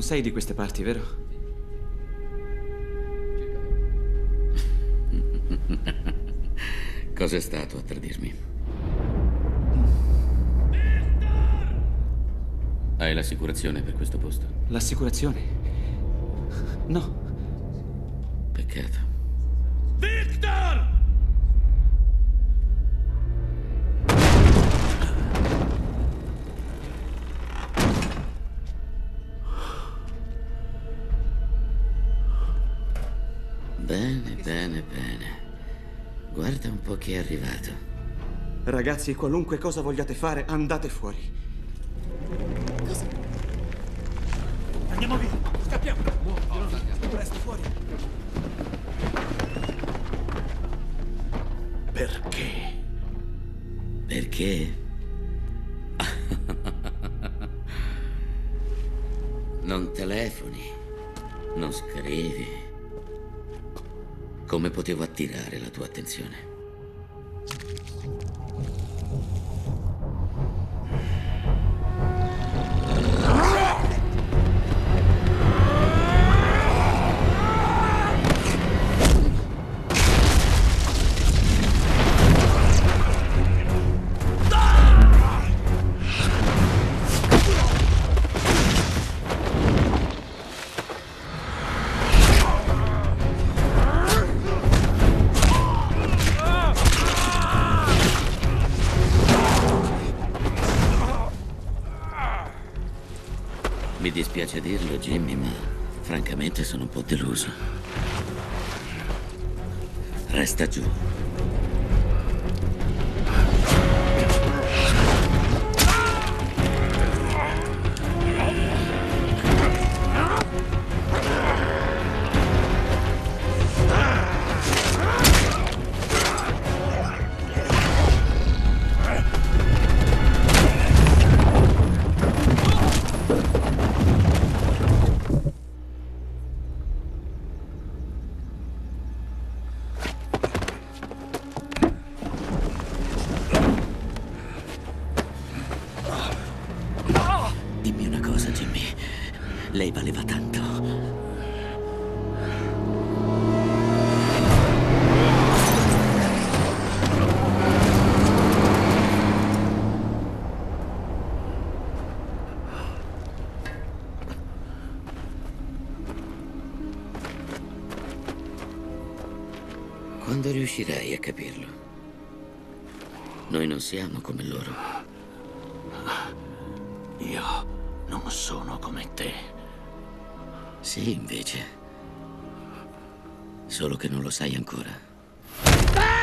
sei di queste parti, vero? Cos'è stato a tradirmi? Hai l'assicurazione per questo posto? L'assicurazione? No. Peccato. Victor! Bene, bene, bene. Guarda un po' chi è arrivato. Ragazzi, qualunque cosa vogliate fare, andate fuori. Cosa? Andiamo via! Scappiamo! Presto, fuori! Perché? Perché? Non telefoni, non scrivi. Come potevo attirare la tua attenzione? Mi dispiace dirlo, Jimmy, ma francamente sono un po' deluso. Resta giù. Dimmi una cosa, Jimmy. Lei valeva tanto. Quando riuscirai a capirlo? Noi non siamo come loro. Io non sono come te. Sì, invece. Solo che non lo sai ancora.